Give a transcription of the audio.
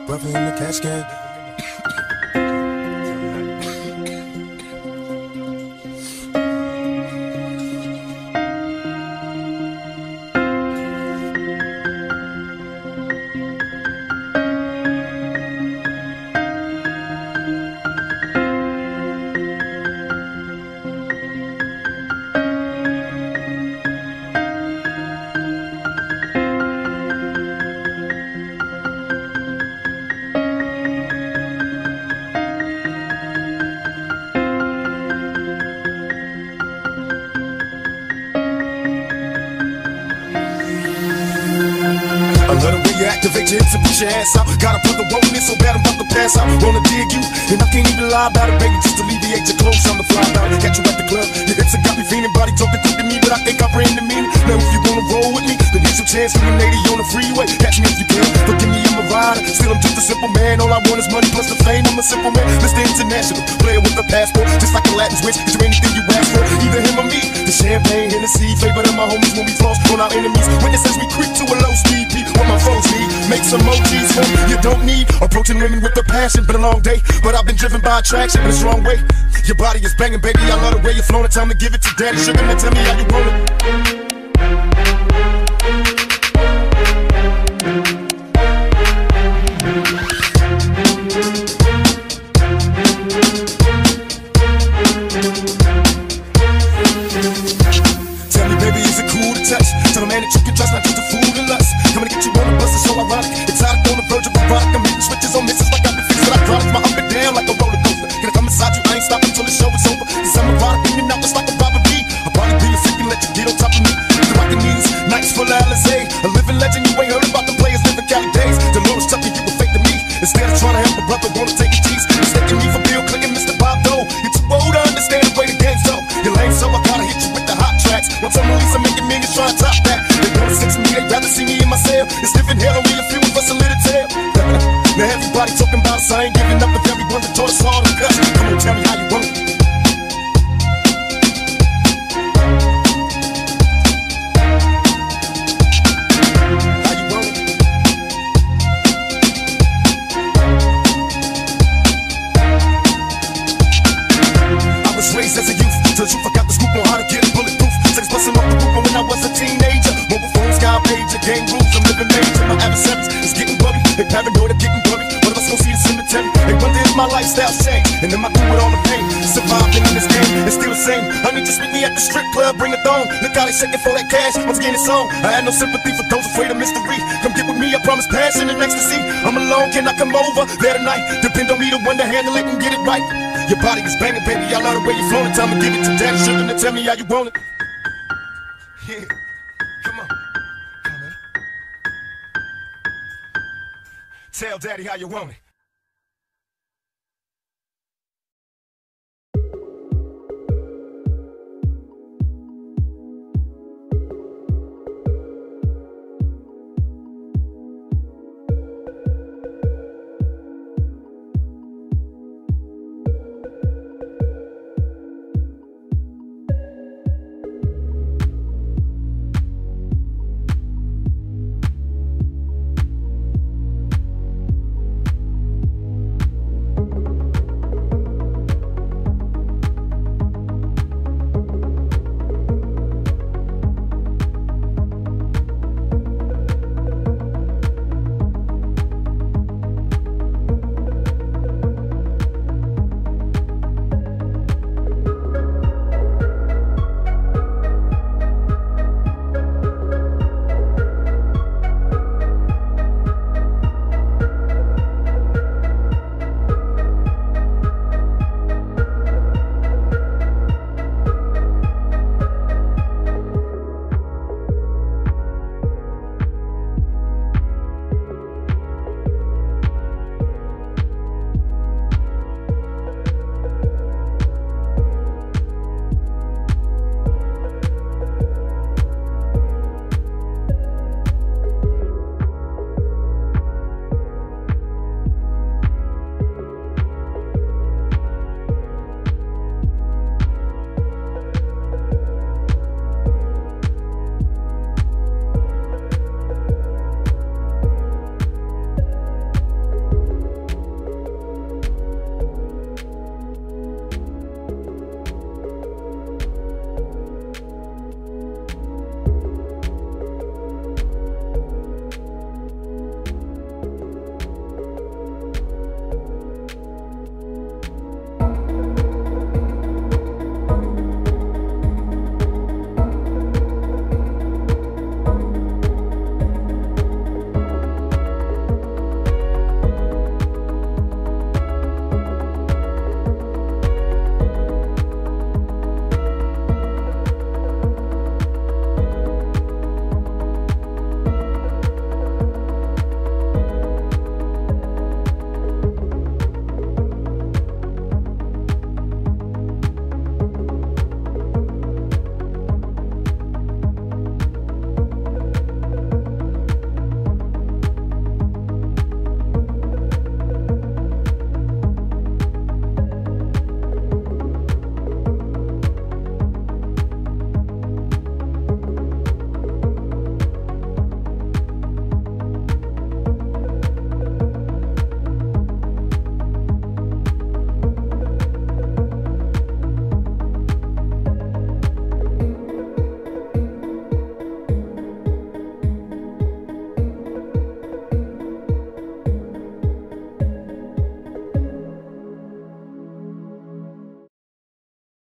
brother in the casket. Activate your hips and put your ass out. Got a brother rolling it so bad I'm about to pass out. Wanna dig you, and I can't even lie about it, baby. Just alleviate your clothes, I'm the fly out. Catch you at the club, your hips have got me feeling. Body talking quick to me, but I think I ran the meaning. Now if you wanna roll with me, then here's your chance for a lady on the freeway. Catch me if you can, forgive me, I'm a rider. Still I'm just a simple man, all I want is money plus the fame. I'm a simple man, Mr. International, player with a passport. Just like a Latin switch, get you anything you ask for. Either him or me, the champagne, Hennessy, favorite of my homies when we floss on our enemies. Witnesses we creep to a low speed, beat what my foes need. Make some emojis for you don't need. Approaching women with a passion, been a long day, but I've been driven by attraction in a strong way. Your body is banging, baby, I love the way you're flowing. Time to give it to daddy sugar, now tell me how you want it. Tell me, baby, is it cool to touch? Tell a man that you can trust, not just a fool to lust. Coming to get you on the bus, it's so ironic. It's out on the verge of a rock. I'm hitting switches on misses like I've been fixing. I drive my up and down like a roller coaster. Gonna come inside you, I ain't stopping till the show is over. Cause I'm a product in and out just like a robbery. I'll probably be a sick and let you get on top of me. The rockin' knees, nights full of Alizé. A living legend, you ain't heard about the players living Cali days. The Lord's tough and you were fake to me. Instead of trying to help a brother, wanna take a tease. Mistaking me for Bill Clinton, Mr. Bob Dole. You're too old to understand the way the game's go. You're lame, so I gotta hit you with the hot tracks. Once I'm released, I'm making millions trying to top that. They wanna sex me, they'd rather see me in my cell. It's different hell, only a few of us a little tail. Now everybody talking about us, I ain't giving up with everyone that taught us all to cuss. Come on, tell me how you want it. How you want it? I was raised as a youth, till you forgot the scoop on how to get bulletproof. Sex busting off the roof when I was a teenager. Mobile phones, sky pager, game rules, I'm living major. My adversaries is getting buggy, they paranoid of getting blurry. One of us gon' see the cemetery. They wonder if my lifestyle changed, and am I through with all the pain? Surviving in this game, it's still the same. Honey, just meet me at the strip club, bring a thong. Look how they shaking for that cash, once again it's on. I had no sympathy for those afraid of mystery. Come get with me, I promise passion and ecstasy. I'm alone, can I come over there tonight? Depend on me, the one to handle it and get it right. Your body is banging, baby, I love the way you're flowing. Time to give it to daddy sugar, now tell me how you want it. Yeah, come on, come on. Tell daddy how you want it.